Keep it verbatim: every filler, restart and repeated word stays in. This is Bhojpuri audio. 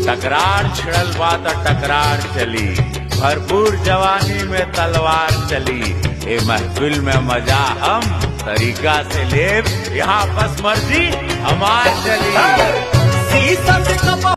टकरार छिड़ल बा त टकरार चली, भरपूर जवानी में तलवार चली। ए महफिल में मजा हम तरीका से लेब, यहाँ बस मर्जी हमार चली।